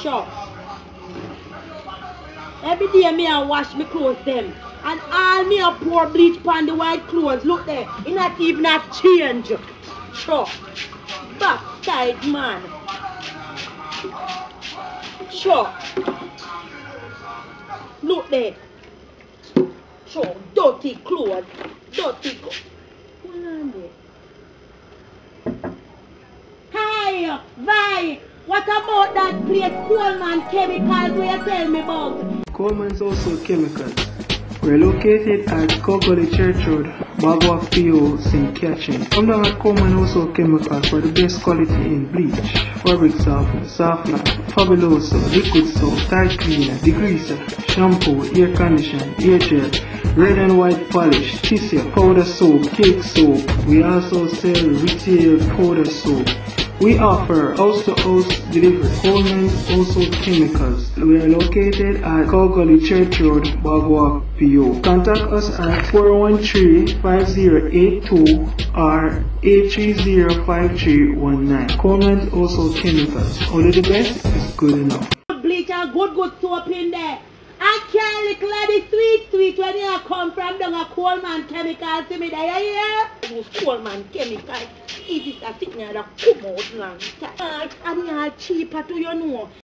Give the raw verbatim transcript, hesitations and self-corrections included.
Sure. Every day me I wash my clothes them. And all me a pour bleach on the white clothes. Look there. It not even a change. Sure. Backside man. Sure. Look there. Sure. Dirty clothes. Dirty clothes. Hold on there. Hi, Vi. What about that place Coleman Chemicals where you tell me about? Coleman's also chemicals. We're located at Cogolly Church Road, Bagwak P O, Saint Catherine. Come down at Coleman also chemicals for the best quality in bleach, fabric softener, softener, fabuloso, liquid soap, tight cleaner, degreaser, shampoo, air conditioner, air gel, red and white polish, tissue, powder soap, cake soap. We also sell retail powder soap. We offer house-to-house delivery. Coleman's also chemicals. We are located at Cogolly Church Road, Bagwak P O. Contact us at four one three, five zero eight two or eight three zero, five three one nine. Coleman's also chemicals. Only the best is good enough. Bleach and good good soap in there. I can't look like the sweet sweet when you come from down a Coleman Chemicals to me there, you hear? Those Coleman Chemicals. It is a thing that come out long time. And they are cheaper to you know.